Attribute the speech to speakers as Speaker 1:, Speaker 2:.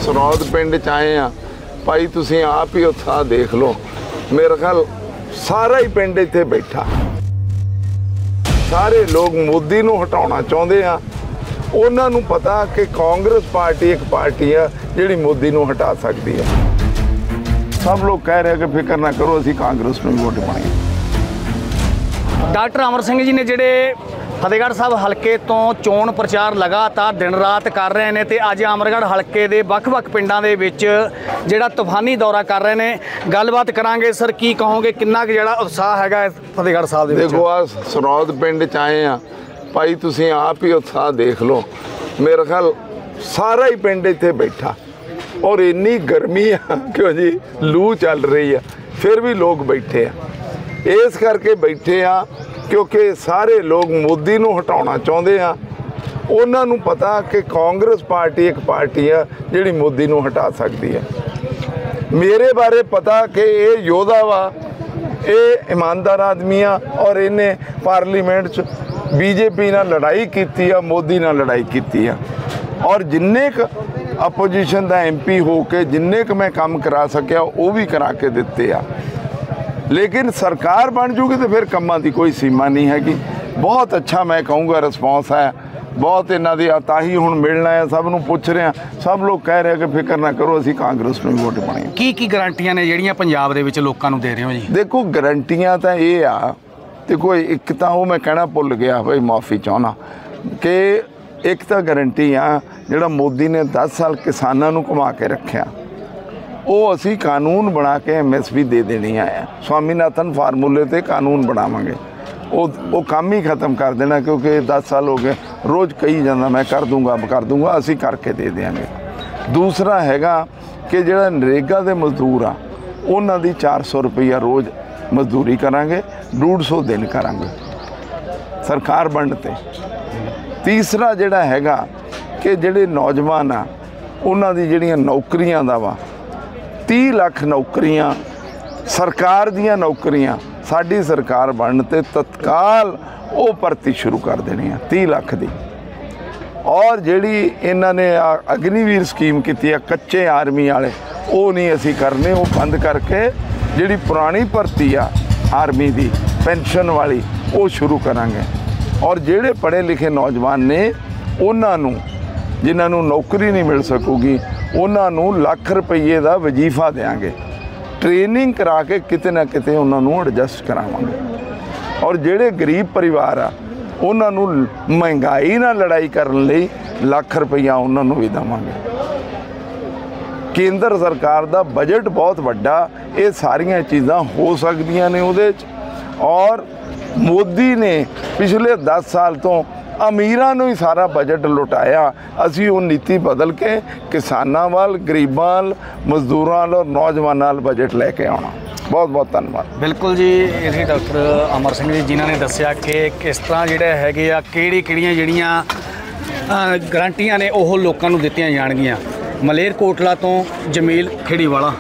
Speaker 1: ਸਰੌਦ ਪਿੰਡ 'ਚ ਆਏ ਆ ਭਾਈ, ਤੁਸੀਂ ਆਪ ਹੀ ਉੱਥਾ ਦੇਖ ਲਓ। ਮੇਰੇ ਖਿਆਲ ਸਾਰਾ ਹੀ ਪਿੰਡ ਇੱਥੇ ਬੈਠਾ, ਸਾਰੇ ਲੋਕ ਮੋਦੀ ਨੂੰ ਹਟਾਉਣਾ ਚਾਹੁੰਦੇ ਆ। ਉਹਨਾਂ ਨੂੰ ਪਤਾ ਕਿ ਕਾਂਗਰਸ ਪਾਰਟੀ ਇੱਕ ਪਾਰਟੀ ਆ ਜਿਹੜੀ ਮੋਦੀ ਨੂੰ ਹਟਾ ਸਕਦੀ ਹੈ। ਸਭ ਲੋਕ ਕਹਿ ਰਹੇ ਕਿ ਫਿਕਰ ਨਾ ਕਰੋ, ਅਸੀਂ ਕਾਂਗਰਸ ਨੂੰ ਵੋਟ ਪਾਣੀ।
Speaker 2: ਡਾਕਟਰ ਅਮਰ ਸਿੰਘ ਜੀ ਨੇ ਜਿਹੜੇ ਫਤਿਹਗੜ੍ਹ ਸਾਹਿਬ ਹਲਕੇ ਤੋਂ ਚੋਣ ਪ੍ਰਚਾਰ ਲਗਾਤਾਰ ਦਿਨ ਰਾਤ ਕਰ ਰਹੇ ਨੇ ਤੇ ਅੱਜ ਅਮਰਗੜ੍ਹ ਹਲਕੇ ਦੇ ਵੱਖ-ਵੱਖ ਪਿੰਡਾਂ ਦੇ ਵਿੱਚ ਜਿਹੜਾ ਤੂਫਾਨੀ ਦੌਰਾ ਕਰ ਰਹੇ ਨੇ। ਗੱਲਬਾਤ ਕਰਾਂਗੇ। ਸਰ, ਕੀ ਕਹੋਗੇ, ਕਿੰਨਾ ਕੁ ਜਿਹੜਾ ਉਤਸ਼ਾਹ ਹੈਗਾ ਫਤਿਹਗੜ੍ਹ ਸਾਹਿਬ ਦੇ ਵਿੱਚ?
Speaker 1: ਦੇਖੋ, ਆ ਸਰੌਦ ਪਿੰਡ 'ਚ ਆਏ ਆ ਭਾਈ, ਤੁਸੀਂ ਆਪ ਹੀ ਉਤਸ਼ਾਹ ਦੇਖ ਲਓ। ਮੇਰੇ ਖਿਆਲ ਸਾਰਾ ਹੀ ਪਿੰਡ ਇੱਥੇ ਬੈਠਾ, ਔਰ ਇੰਨੀ ਗਰਮੀ ਆ ਕਿਉਂ ਜੀ, ਲੂ ਚੱਲ ਰਹੀ ਆ, ਫਿਰ ਵੀ ਲੋਕ ਬੈਠੇ ਆ। ਇਸ ਕਰਕੇ ਬੈਠੇ ਆ ਕਿਉਂਕਿ ਸਾਰੇ ਲੋਕ ਮੋਦੀ ਨੂੰ ਹਟਾਉਣਾ ਚਾਹੁੰਦੇ ਆ। ਉਹਨਾਂ ਨੂੰ ਪਤਾ ਕਿ ਕਾਂਗਰਸ ਪਾਰਟੀ ਇੱਕ ਪਾਰਟੀ ਆ ਜਿਹੜੀ ਮੋਦੀ ਨੂੰ ਹਟਾ ਸਕਦੀ ਹੈ। ਮੇਰੇ ਬਾਰੇ ਪਤਾ ਕਿ ਇਹ ਯੋਧਾ ਵਾ, ਇਹ ਇਮਾਨਦਾਰ ਆਦਮੀ ਆ, ਔਰ ਇਹਨੇ ਪਾਰਲੀਮੈਂਟ 'ਚ ਬੀਜੇਪੀ ਨਾਲ ਲੜਾਈ ਕੀਤੀ ਆ, ਮੋਦੀ ਨਾਲ ਲੜਾਈ ਕੀਤੀ ਆ। ਔਰ ਜਿੰਨੇ ਕੁ ਆਪੋਜੀਸ਼ਨ ਦਾ MP ਹੋ ਕੇ ਜਿੰਨੇ ਕੁ ਮੈਂ ਕੰਮ ਕਰਾ ਸਕਿਆ ਉਹ ਵੀ ਕਰਾ ਕੇ ਦਿੱਤੇ ਆ। ਲੇਕਿਨ ਸਰਕਾਰ ਬਣ ਜੂਗੀ ਤਾਂ ਫਿਰ ਕੰਮਾਂ ਦੀ ਕੋਈ ਸੀਮਾ ਨਹੀਂ ਹੈਗੀ। ਬਹੁਤ ਅੱਛਾ ਮੈਂ ਕਹੂੰਗਾ ਰਿਸਪੌਂਸ ਹੈ, ਬਹੁਤ ਇਹਨਾਂ ਦੀ ਤਾਂ ਹੀ ਹੁਣ ਮਿਲਣਾ ਹੈ। ਸਭ ਨੂੰ ਪੁੱਛ ਰਿਹਾ, ਸਭ ਲੋਕ ਕਹਿ ਰਹੇ ਕਿ ਫਿਕਰ ਨਾ ਕਰੋ, ਅਸੀਂ ਕਾਂਗਰਸ ਨੂੰ ਵੋਟ ਪਾਣੀ।
Speaker 2: ਕੀ ਗਰੰਟੀਆਂ ਨੇ ਜਿਹੜੀਆਂ ਪੰਜਾਬ ਦੇ ਵਿੱਚ ਲੋਕਾਂ ਨੂੰ ਦੇ ਰਹੇ ਹੋ ਜੀ?
Speaker 1: ਦੇਖੋ, ਗਰੰਟੀਆਂ ਤਾਂ ਇਹ ਆ, ਦੇਖੋ ਇੱਕ ਤਾਂ ਉਹ ਮੈਂ ਕਹਿਣਾ ਭੁੱਲ ਗਿਆ ਭਾਈ, ਮਾਫੀ ਚਾਹੁੰਦਾ ਕਿ ਇੱਕ ਤਾਂ ਗਰੰਟੀ ਆ ਜਿਹੜਾ ਮੋਦੀ ਨੇ 10 ਸਾਲ ਕਿਸਾਨਾਂ ਨੂੰ ਘੁਮਾ ਕੇ ਰੱਖਿਆ, ਉਹ ਅਸੀਂ ਕਾਨੂੰਨ ਬਣਾ ਕੇ MSP ਦੇ ਦੇਣੀ ਆ। ਸਵਾਮੀਨਾਥਨ ਫਾਰਮੂਲੇ 'ਤੇ ਕਾਨੂੰਨ ਬਣਾਵਾਂਗੇ। ਉਹ ਕੰਮ ਹੀ ਖਤਮ ਕਰ ਦੇਣਾ, ਕਿਉਂਕਿ 10 ਸਾਲ ਹੋ ਗਏ ਰੋਜ਼ ਕਹੀ ਜਾਂਦਾ ਮੈਂ ਕਰ ਦੂੰਗਾ, ਅਸੀਂ ਕਰਕੇ ਦੇ ਦਿਆਂਗੇ। ਦੂਸਰਾ ਹੈਗਾ ਕਿ ਜਿਹੜਾ ਨਰੇਗਾ ਦੇ ਮਜ਼ਦੂਰ ਆ ਉਹਨਾਂ ਦੀ 400 ਰੁਪਈਆ ਰੋਜ਼ ਮਜ਼ਦੂਰੀ ਕਰਾਂਗੇ, 150 ਦਿਨ ਕਰਾਂਗੇ ਸਰਕਾਰ ਵੰਡ 'ਤੇ। ਤੀਸਰਾ ਜਿਹੜਾ ਹੈਗਾ ਕਿ ਜਿਹੜੇ ਨੌਜਵਾਨ ਆ ਉਹਨਾਂ ਦੀ ਜਿਹੜੀਆਂ ਨੌਕਰੀਆਂ ਦਾ ਵਾ 30 ਲੱਖ ਨੌਕਰੀਆਂ, ਸਰਕਾਰ ਦੀਆਂ ਨੌਕਰੀਆਂ ਸਾਡੀ ਸਰਕਾਰ ਬਣਨ 'ਤੇ ਤਤਕਾਲ ਉਹ ਭਰਤੀ ਸ਼ੁਰੂ ਕਰ ਦੇਣੀ ਆ 30 ਲੱਖ ਦੀ। ਔਰ ਜਿਹੜੀ ਇਹਨਾਂ ਨੇ ਅਗਨੀਵੀਰ ਸਕੀਮ ਕੀਤੀ ਆ ਕੱਚੇ ਆਰਮੀ ਵਾਲੇ, ਉਹ ਨਹੀਂ ਅਸੀਂ ਕਰਨੇ, ਉਹ ਬੰਦ ਕਰਕੇ ਜਿਹੜੀ ਪੁਰਾਣੀ ਭਰਤੀ ਆ ਆਰਮੀ ਦੀ ਪੈਨਸ਼ਨ ਵਾਲੀ ਉਹ ਸ਼ੁਰੂ ਕਰਾਂਗੇ। ਔਰ ਜਿਹੜੇ ਪੜ੍ਹੇ ਲਿਖੇ ਨੌਜਵਾਨ ਨੇ ਉਹਨਾਂ ਨੂੰ, ਜਿਨ੍ਹਾਂ ਨੂੰ ਨੌਕਰੀ ਨਹੀਂ ਮਿਲ ਸਕੂਗੀ, ਉਹਨਾਂ ਨੂੰ ਲੱਖ ਰੁਪਈਏ ਦਾ ਵਜ਼ੀਫਾ ਦੇਵਾਂਗੇ। ਟ੍ਰੇਨਿੰਗ ਕਰਾ ਕੇ ਕਿਤੇ ਨਾ ਕਿਤੇ ਉਹਨਾਂ ਨੂੰ ਐਡਜਸਟ ਕਰਾਵਾਂਗੇ। ਔਰ ਜਿਹੜੇ ਗਰੀਬ ਪਰਿਵਾਰ ਆ ਉਹਨਾਂ ਨੂੰ ਮਹਿੰਗਾਈ ਨਾਲ ਲੜਾਈ ਕਰਨ ਲਈ ਲੱਖ ਰੁਪਈਆ ਉਹਨਾਂ ਨੂੰ ਵੀ ਦੇਵਾਂਗੇ। ਕੇਂਦਰ ਸਰਕਾਰ ਦਾ ਬਜਟ ਬਹੁਤ ਵੱਡਾ, ਇਹ ਸਾਰੀਆਂ ਚੀਜ਼ਾਂ ਹੋ ਸਕਦੀਆਂ ਨੇ ਉਹਦੇ 'ਚ। ਔਰ ਮੋਦੀ ਨੇ ਪਿਛਲੇ 10 ਸਾਲ ਤੋਂ ਅਮੀਰਾਂ ਨੂੰ ਹੀ ਸਾਰਾ ਬਜਟ ਲੁਟਾਇਆ। ਅਸੀਂ ਉਹ ਨੀਤੀ ਬਦਲ ਕੇ ਕਿਸਾਨਾਂ ਵੱਲ, ਗਰੀਬਾਂ ਵੱਲ, ਮਜ਼ਦੂਰਾਂ ਵੱਲ ਔਰ ਨੌਜਵਾਨਾਂ ਵੱਲ ਬਜਟ ਲੈ ਕੇ ਆਉਣਾ। ਬਹੁਤ ਬਹੁਤ ਧੰਨਵਾਦ।
Speaker 2: ਬਿਲਕੁਲ ਜੀ, ਇਹ ਡਾਕਟਰ ਅਮਰ ਸਿੰਘ ਜੀ ਜਿਨ੍ਹਾਂ ਨੇ ਦੱਸਿਆ ਕਿ ਕਿਸ ਤਰ੍ਹਾਂ ਜਿਹੜੇ ਹੈਗੇ ਆ ਕਿਹੜੀਆਂ ਜਿਹੜੀਆਂ ਗਰੰਟੀਆਂ ਨੇ ਉਹ ਲੋਕਾਂ ਨੂੰ ਦਿੱਤੀਆਂ ਜਾਣਗੀਆਂ। ਮਲੇਰਕੋਟਲਾ ਤੋਂ ਜਮੀਲ ਖੇੜੀਵਾਲਾ।